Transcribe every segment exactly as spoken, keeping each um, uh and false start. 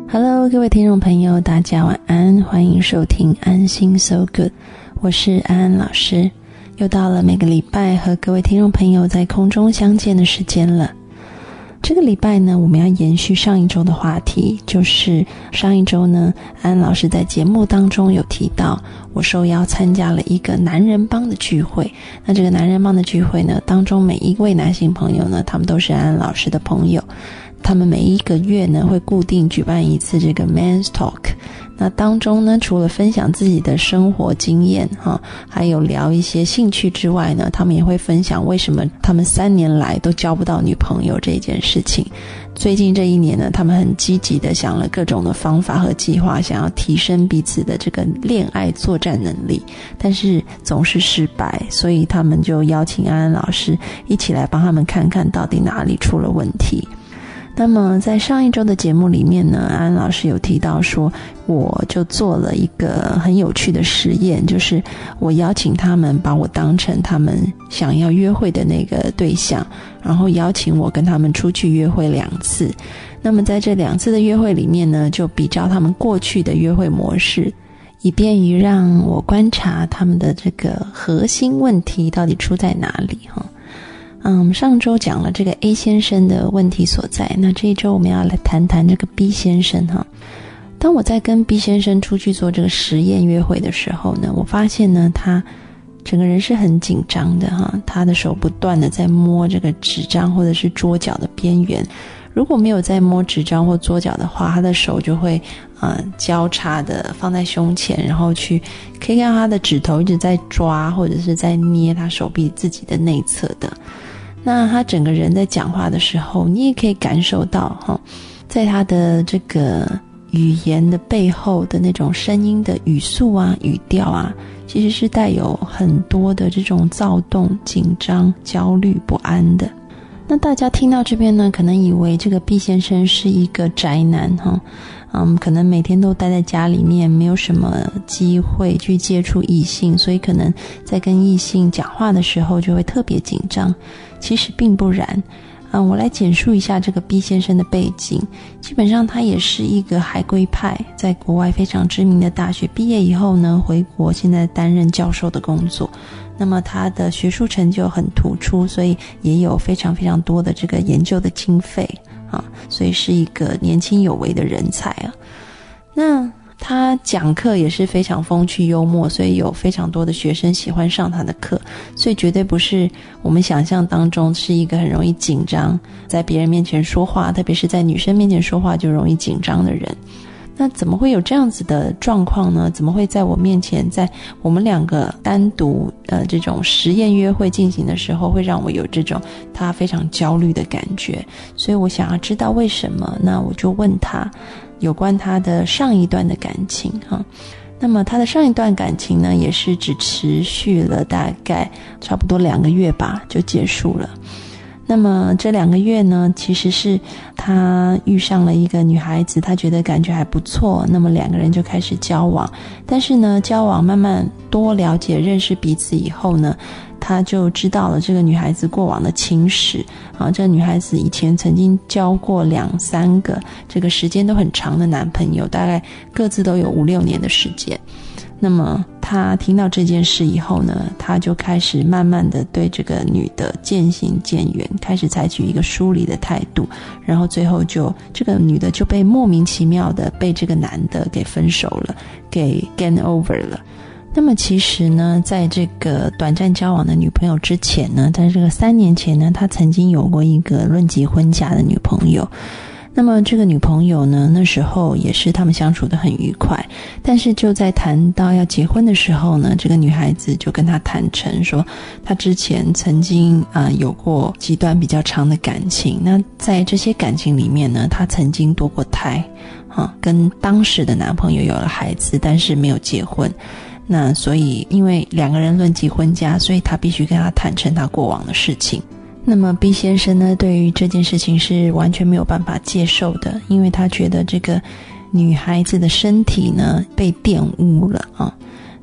Hello， 各位听众朋友，大家晚安，欢迎收听安心 So Good， 我是安安老师。又到了每个礼拜和各位听众朋友在空中相见的时间了。这个礼拜呢，我们要延续上一周的话题，就是上一周呢，安安老师在节目当中有提到，我受邀参加了一个男人帮的聚会。那这个男人帮的聚会呢，当中每一位男性朋友呢，他们都是安安老师的朋友。他们每一个月呢会固定举办一次这个 Men's Talk， 那当中呢除了分享自己的生活经验哈，还有聊一些兴趣之外呢，他们也会分享为什么他们三年来都交不到女朋友这件事情。最近这一年呢，他们很积极的想了各种的方法和计划，想要提升彼此的这个恋爱作战能力，但是总是失败，所以他们就邀请安安老师一起来帮他们看看到底哪里出了问题。那么在上一周的节目里面呢，安安老师有提到说，我就做了一个很有趣的实验，就是我邀请他们把我当成他们想要约会的那个对象，然后邀请我跟他们出去约会两次。那么在这两次的约会里面呢，就比照他们过去的约会模式，以便于让我观察他们的这个核心问题到底出在哪里哈。嗯，上周讲了这个 A 先生的问题所在，那这一周我们要来谈谈这个 B 先生哈。当我在跟 B 先生出去做这个实验约会的时候呢，我发现呢，他整个人是很紧张的哈，他的手不断的在摸这个纸张或者是桌角的边缘。如果没有在摸纸张或桌角的话，他的手就会呃交叉的放在胸前，然后去可以看到他的指头一直在抓或者是在捏他手臂自己的内侧的。那他整个人在讲话的时候，你也可以感受到哈，在他的这个语言的背后的那种声音的语速啊、语调啊，其实是带有很多的这种躁动、紧张、焦虑、不安的。那大家听到这边呢，可能以为这个 B 先生是一个宅男哈，嗯，可能每天都待在家里面，没有什么机会去接触异性，所以可能在跟异性讲话的时候就会特别紧张。其实并不然，嗯，我来简述一下这个 B 先生的背景。基本上他也是一个海归派，在国外非常知名的大学毕业以后呢，回国现在担任教授的工作。那么他的学术成就很突出，所以也有非常非常多的这个研究的经费啊，所以是一个年轻有为的人才啊。那他讲课也是非常风趣幽默，所以有非常多的学生喜欢上他的课，所以绝对不是我们想象当中是一个很容易紧张，在别人面前说话，特别是在女生面前说话就容易紧张的人。那怎么会有这样子的状况呢？怎么会在我面前，在我们两个单独呃这种实验约会进行的时候，会让我有这种他非常焦虑的感觉？所以我想要知道为什么，那我就问他有关他的上一段的感情哈。那么他的上一段感情呢，也是只持续了大概差不多两个月吧，就结束了。那么这两个月呢，其实是他遇上了一个女孩子，他觉得感觉还不错，那么两个人就开始交往。但是呢，交往慢慢多了解认识彼此以后呢，他就知道了这个女孩子过往的情史啊，这个女孩子以前曾经交过两三个，这个时间都很长的男朋友，大概各自都有五六年的时间。那么他听到这件事以后呢，他就开始慢慢的对这个女的渐行渐远，开始采取一个疏离的态度，然后最后就这个女的就被莫名其妙的被这个男的给分手了，给 game over 了。那么其实呢，在这个短暂交往的女朋友之前呢，在这个三年前呢，他曾经有过一个论及婚嫁的女朋友。那么这个女朋友呢，那时候也是他们相处得很愉快，但是就在谈到要结婚的时候呢，这个女孩子就跟他坦诚说，她之前曾经啊、呃、有过几段比较长的感情，那在这些感情里面呢，她曾经堕过胎啊，跟当时的男朋友有了孩子，但是没有结婚。那所以因为两个人论及婚嫁，所以她必须跟他坦诚她过往的事情。那么 B 先生呢，对于这件事情是完全没有办法接受的，因为他觉得这个女孩子的身体呢被玷污了啊。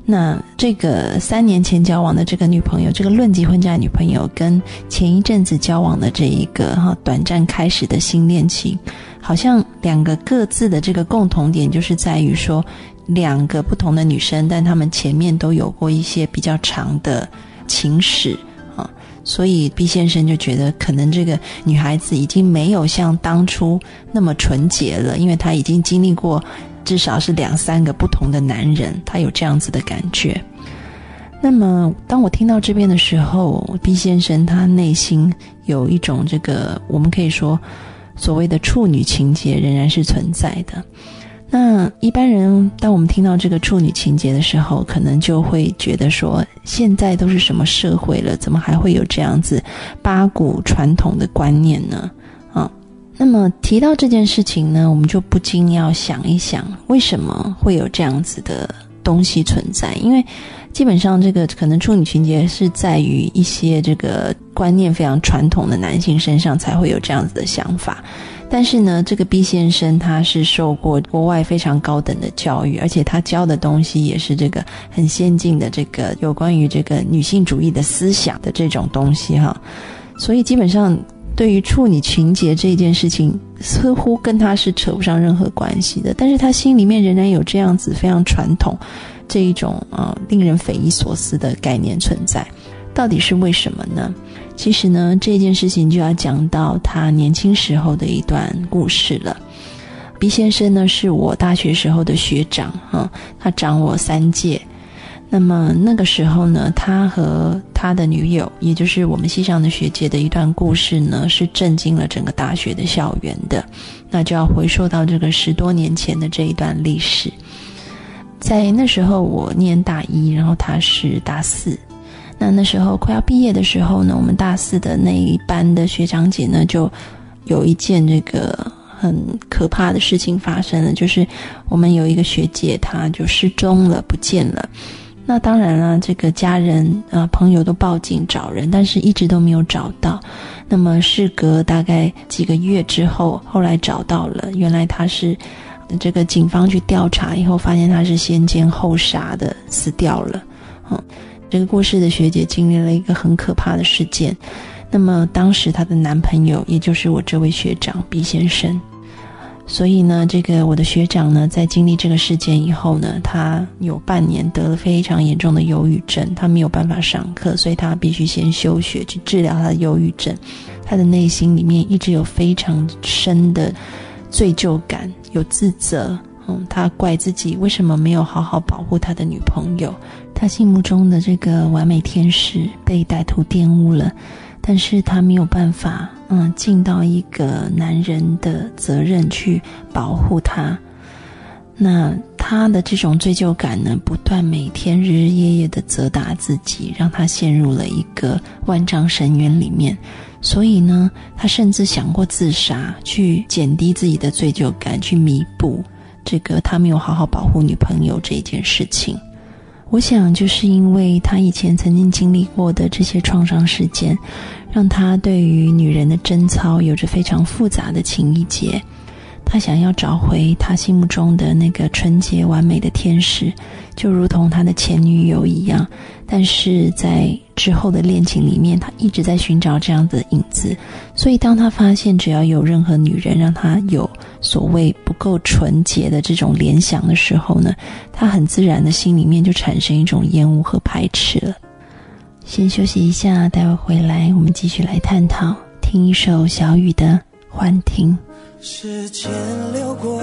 那这个三年前交往的这个女朋友，这个论及婚嫁女朋友，跟前一阵子交往的这一个哈短暂开始的新恋情，好像两个各自的这个共同点就是在于说，两个不同的女生，但她们前面都有过一些比较长的情史啊，所以 B 先生就觉得可能这个女孩子已经没有像当初那么纯洁了，因为她已经经历过至少是两三个不同的男人，他有这样子的感觉。那么当我听到这边的时候， B 先生他内心有一种这个我们可以说所谓的处女情节仍然是存在的。那一般人当我们听到这个处女情节的时候，可能就会觉得说，现在都是什么社会了，怎么还会有这样子八股传统的观念呢？啊，那么提到这件事情呢，我们就不禁要想一想，为什么会有这样子的东西存在？因为基本上这个可能处女情节是在于一些这个观念非常传统的男性身上才会有这样子的想法。但是呢，这个 B 先生他是受过国外非常高等的教育，而且他教的东西也是这个很先进的这个有关于这个女性主义的思想的这种东西哈。所以基本上对于处女情节这件事情似乎跟他是扯不上任何关系的，但是他心里面仍然有这样子非常传统这一种呃令人匪夷所思的概念存在。到底是为什么呢？其实呢，这件事情就要讲到他年轻时候的一段故事了。B 先生呢是我大学时候的学长、嗯、他长我三届。那么那个时候呢，他和他的女友，也就是我们系上的学姐的一段故事呢，是震惊了整个大学的校园的。那就要回溯到这个十多年前的这一段历史。在那时候我念大一，然后他是大四。那那时候快要毕业的时候呢，我们大四的那一班的学长姐呢，就有一件这个很可怕的事情发生了，就是我们有一个学姐她就失踪了，不见了。那当然了，这个家人呃朋友都报警找人，但是一直都没有找到。那么事隔大概几个月之后，后来找到了，原来她是这个警方去调查以后发现她是先奸后杀的死掉了。嗯，这个过世的学姐经历了一个很可怕的事件。那么当时她的男朋友也就是我这位学长 B 先生。所以呢，这个我的学长呢，在经历这个事件以后呢，他有半年得了非常严重的忧郁症，他没有办法上课，所以他必须先休学去治疗他的忧郁症。他的内心里面一直有非常深的罪疚感，有自责，嗯，他怪自己为什么没有好好保护他的女朋友，他心目中的这个完美天使被歹徒玷污了，但是他没有办法嗯，尽到一个男人的责任去保护他。那他的这种罪疚感呢，不断每天日日夜夜的责打自己，让他陷入了一个万丈深渊里面。所以呢，他甚至想过自杀，去减低自己的罪疚感，去弥补这个他没有好好保护女朋友这一件事情。我想就是因为他以前曾经经历过的这些创伤事件，让他对于女人的贞操有着非常复杂的情意结。他想要找回他心目中的那个纯洁完美的天使，就如同他的前女友一样。但是在之后的恋情里面，他一直在寻找这样的影子。所以当他发现只要有任何女人让他有所谓不够纯洁的这种联想的时候呢，他很自然的心里面就产生一种厌恶和排斥了。先休息一下，待会回来我们继续来探讨，听一首小雨的《幻听》。 时间流过，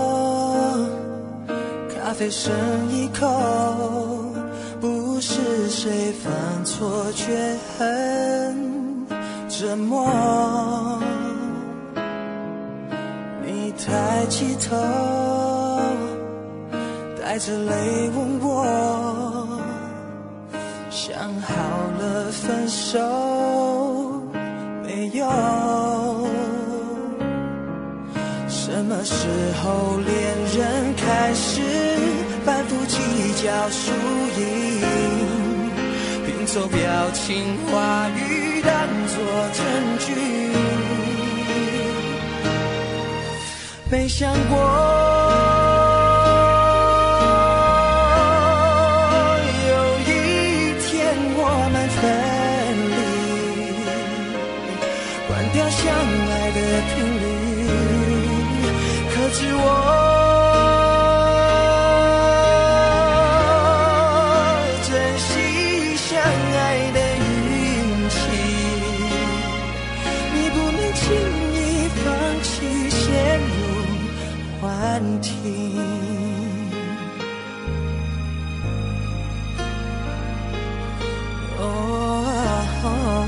咖啡剩一口，不是谁犯错却很折磨。你抬起头，带着泪问我，想好了分手没有？什么时候恋人开始反复计较输赢，拼凑表情话语当作证据？没想过停。哦，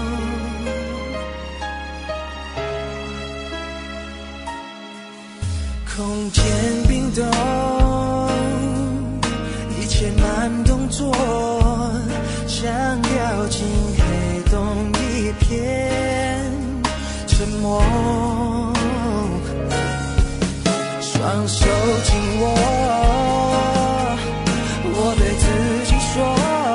空间冰冻，一切慢动作，像掉进黑洞一片沉默。双手紧握，我对自己说，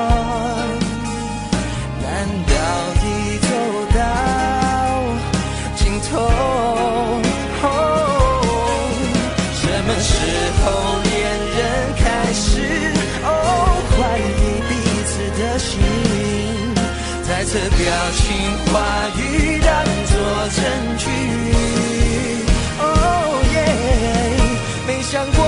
难道已走到尽头？哦，什么时候恋人开始哦怀疑彼此的心，猜测表情话语当作证据。哦耶，没想过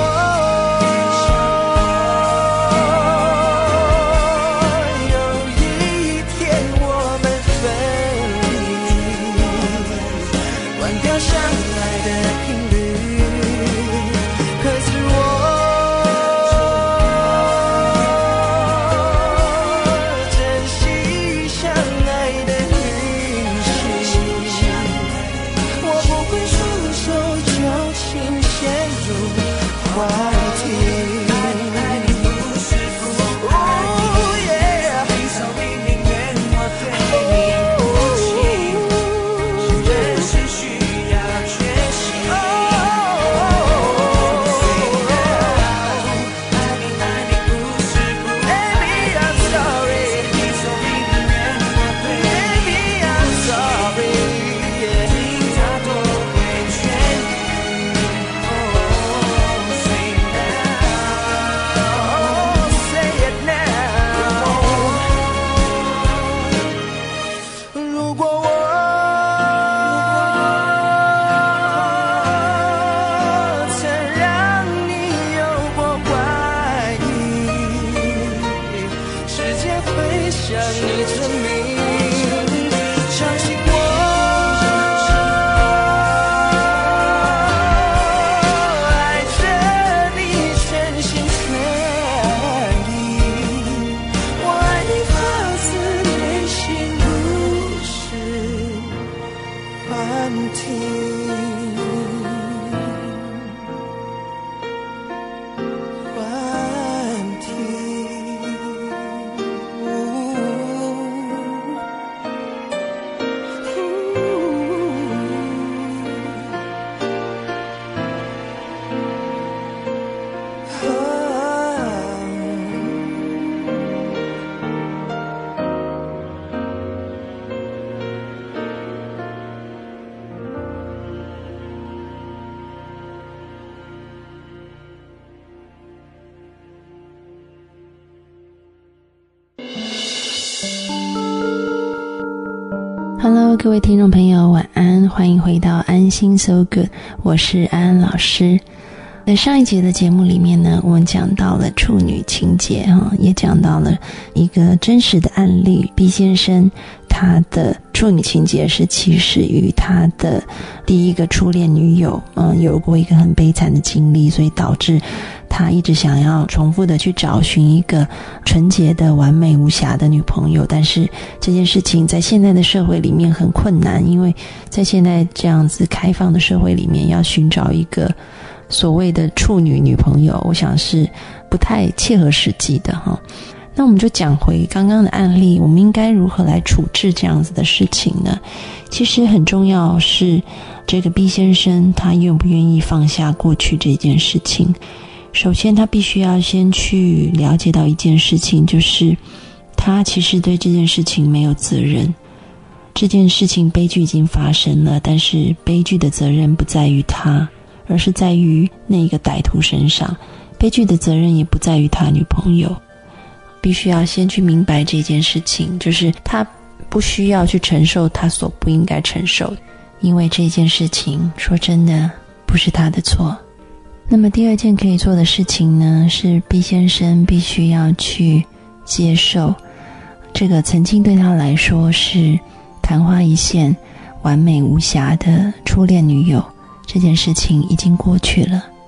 Hello， 各位听众朋友，晚安，欢迎回到安心 So Good， 我是安安老师。在上一节的节目里面呢，我们讲到了处女情节，也讲到了一个真实的案例 B 先生他的处女情节是起始于他的第一个初恋女友嗯，有过一个很悲惨的经历，所以导致他一直想要重复的去找寻一个纯洁的完美无瑕的女朋友，但是这件事情在现在的社会里面很困难，因为在现在这样子开放的社会里面，要寻找一个所谓的处女女朋友，我想是不太切合实际的哈。那我们就讲回刚刚的案例，我们应该如何来处置这样子的事情呢？其实很重要是这个 B 先生他愿不愿意放下过去这件事情。首先他必须要先去了解到一件事情，就是他其实对这件事情没有责任。这件事情悲剧已经发生了，但是悲剧的责任不在于他，而是在于那个歹徒身上。悲剧的责任也不在于他女朋友。必须要先去明白这件事情，就是他不需要去承受他所不应该承受的，因为这件事情说真的不是他的错。那么第二件可以做的事情呢，是 B 先生必须要去接受这个曾经对他来说是昙花一现完美无瑕的初恋女友，这件事情已经过去了。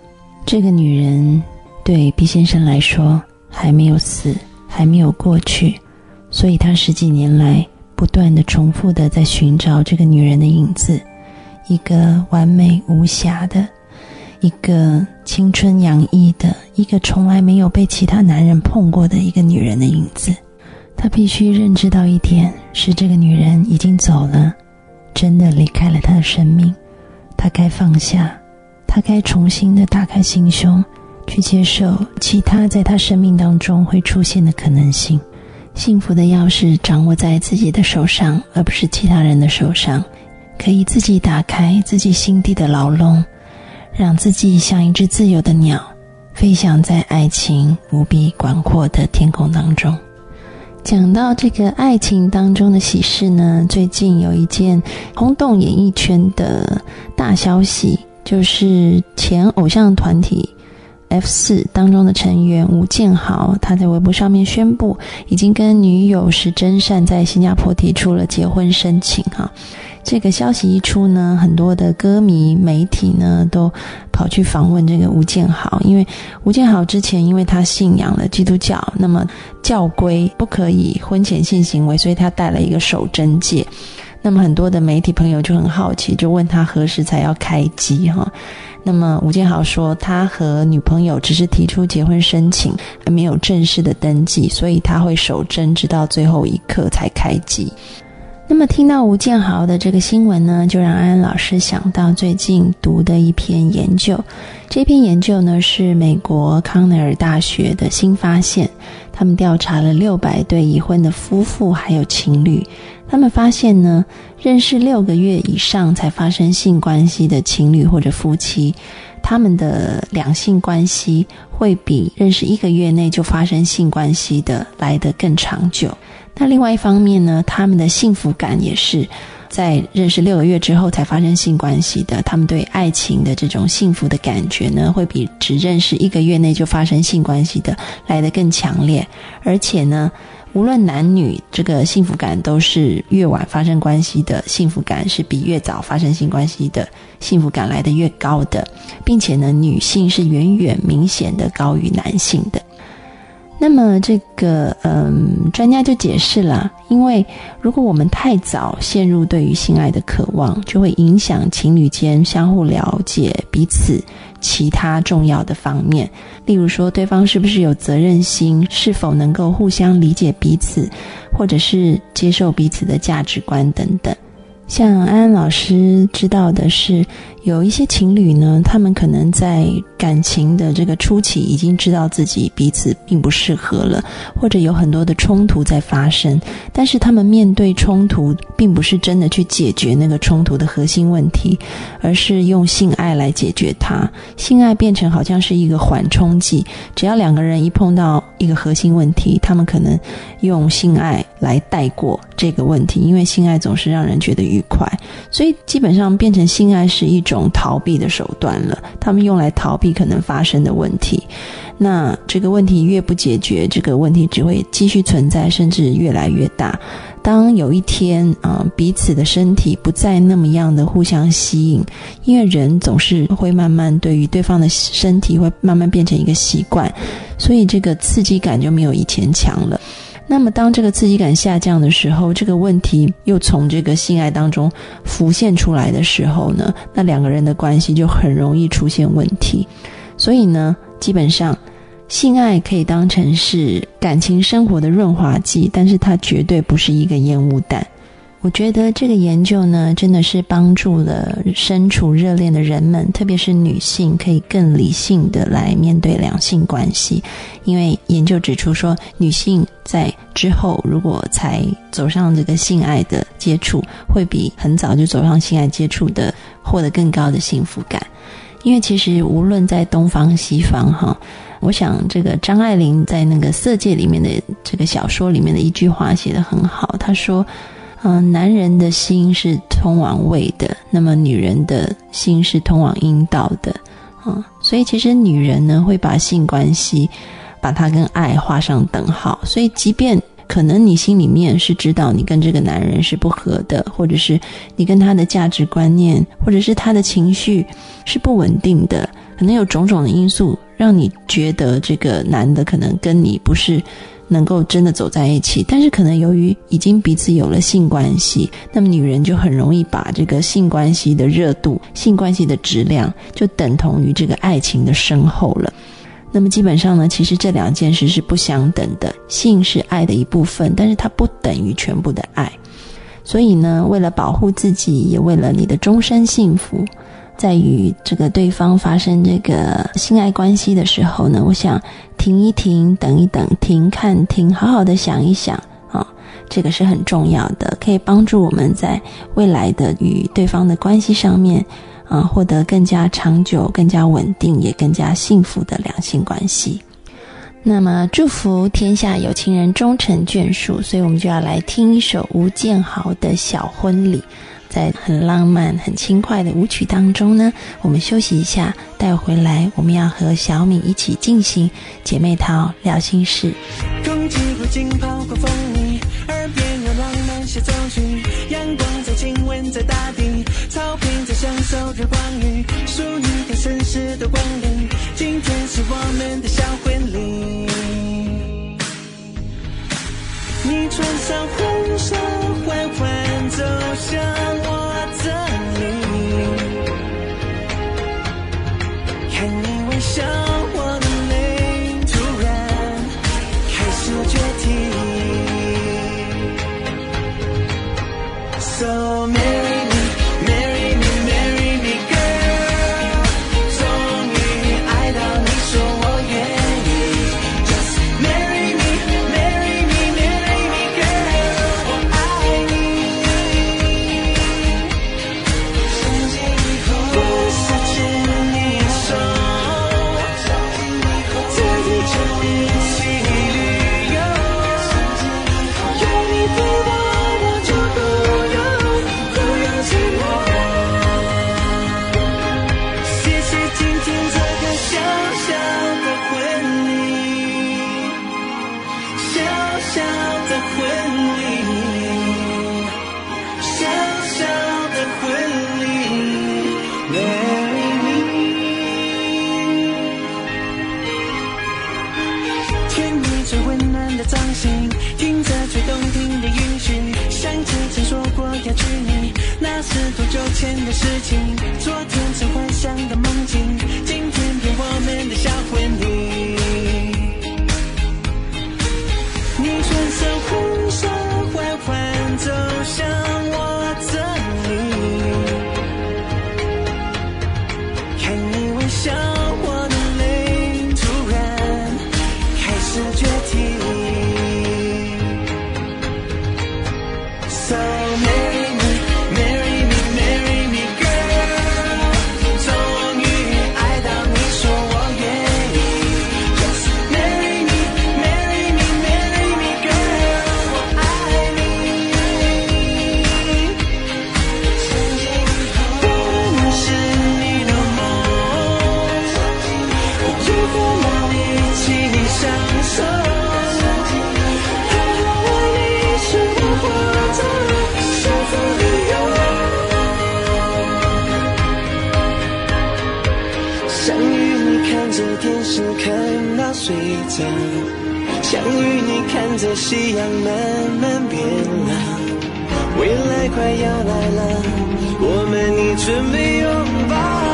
这个女人对毕先生来说还没有死，还没有过去，所以他十几年来不断地重复地在寻找这个女人的影子，一个完美无瑕的，一个青春洋溢的，一个从来没有被其他男人碰过的一个女人的影子。他必须认知到一点，是这个女人已经走了，真的离开了他的生命。他该放下，他该重新的打开心胸，去接受其他在他生命当中会出现的可能性。幸福的钥匙掌握在自己的手上，而不是其他人的手上，可以自己打开自己心底的牢笼，让自己像一只自由的鸟，飞翔在爱情无比广阔的天空当中。讲到这个爱情当中的喜事呢，最近有一件轰动演艺圈的大消息，就是前偶像团体 F 四 当中的成员吴建豪，他在微博上面宣布已经跟女友石真善在新加坡提出了结婚申请哈。这个消息一出呢，很多的歌迷媒体呢都跑去访问这个吴建豪，因为吴建豪之前因为他信仰了基督教，那么教规不可以婚前性行为，所以他戴了一个手贞戒。那么很多的媒体朋友就很好奇，就问他何时才要开机哈。那么吴建豪说，他和女朋友只是提出结婚申请，还没有正式的登记，所以他会守贞直到最后一刻才开机。那么听到吴建豪的这个新闻呢，就让安安老师想到最近读的一篇研究。这篇研究呢是美国康奈尔大学的新发现，他们调查了六百对已婚的夫妇还有情侣，他们发现呢，认识六个月以上才发生性关系的情侣或者夫妻，他们的两性关系会比认识一个月内就发生性关系的来得更长久。那另外一方面呢，他们的幸福感也是在认识六个月之后才发生性关系的，他们对爱情的这种幸福的感觉呢，会比只认识一个月内就发生性关系的来得更强烈。而且呢，无论男女，这个幸福感都是越晚发生关系的幸福感是比越早发生性关系的幸福感来得越高的，并且呢，女性是远远明显的高于男性的。那么这个嗯，专家就解释了，因为如果我们太早陷入对于性爱的渴望，就会影响情侣间相互了解彼此其他重要的方面，例如说对方是不是有责任心，是否能够互相理解彼此，或者是接受彼此的价值观等等。像安安老师知道的是，有一些情侣呢，他们可能在感情的这个初期已经知道自己彼此并不适合了，或者有很多的冲突在发生，但是他们面对冲突并不是真的去解决那个冲突的核心问题，而是用性爱来解决它。性爱变成好像是一个缓冲剂，只要两个人一碰到一个核心问题，他们可能用性爱来带过这个问题，因为性爱总是让人觉得愉快，所以基本上变成性爱是一种逃避的手段了，他们用来逃避可能发生的问题。那这个问题越不解决，这个问题只会继续存在，甚至越来越大。当有一天呃，彼此的身体不再那么样的互相吸引，因为人总是会慢慢对于对方的身体会慢慢变成一个习惯，所以这个刺激感就没有以前强了。那么当这个刺激感下降的时候，这个问题又从这个性爱当中浮现出来的时候呢，那两个人的关系就很容易出现问题。所以呢，基本上性爱可以当成是感情生活的润滑剂，但是它绝对不是一个烟雾弹。我觉得这个研究呢，真的是帮助了身处热恋的人们，特别是女性，可以更理性的来面对两性关系。因为研究指出说，女性在之后如果才走上这个性爱的接触，会比很早就走上性爱接触的获得更高的幸福感。因为其实无论在东方西方哈，我想这个张爱玲在那个《色戒》里面的这个小说里面的一句话写得很好，她说嗯、呃，男人的心是通往胃的，那么女人的心是通往阴道的嗯，所以其实女人呢会把性关系把它跟爱画上等号，所以即便可能你心里面是知道你跟这个男人是不合的，或者是你跟他的价值观念或者是他的情绪是不稳定的， 可能有种种的因素让你觉得这个男的可能跟你不是能够真的走在一起，但是可能由于已经彼此有了性关系，那么女人就很容易把这个性关系的热度、性关系的质量就等同于这个爱情的深厚了。那么基本上呢，其实这两件事是不相等的，性是爱的一部分，但是它不等于全部的爱。所以呢，为了保护自己，也为了你的终身幸福，在与这个对方发生这个性爱关系的时候呢，我想停一停，等一等，停看停，好好的想一想啊，这个是很重要的，可以帮助我们在未来的与对方的关系上面啊，获得更加长久、更加稳定，也更加幸福的两性关系。那么祝福天下有情人终成眷属，所以我们就要来听一首吴建豪的小婚礼。在很浪漫很轻快的舞曲当中呢，我们休息一下，待回来我们要和小敏一起进行姐妹淘聊心事。 空气如浸泡过风泥，耳边有浪漫协奏曲，阳光在亲吻在大地，草坪在享受日光浴，属于更绅士的光临，今天是我们的小婚礼。你穿上婚纱缓缓走向我这里，看你微笑，我的泪突然开始决堤。 So marry me, marry me, marry me girl， 终于爱到你说我愿意。 Just marry me, marry me, marry me girl， 我爱你。从今以后我是牵你手，在地球一起旅游，有你陪伴我就够了，不用寂寞。谢谢今天这个小小的婚礼，小小的婚礼，小小的婚礼 ，Marry me。甜蜜最温暖的掌心，听着最动听的音讯，想起曾说过要娶你，那是多久前的事情。昨天曾幻想的梦境，今天变我们的小婚礼。你穿上婚纱缓缓走向我这里，看你微笑，我的泪突然开始决堤。So marry me, marry me, marry me girl， 终于爱到你说我愿意。Just marry me, marry me, marry me girl， 我爱你。从今以后我是你的梦，如果要一起享受，还要为你是我活着幸福理由。相遇你看着电视看到睡着，相遇你看着夕阳慢慢变老，未来快要来了，我们已准备拥抱。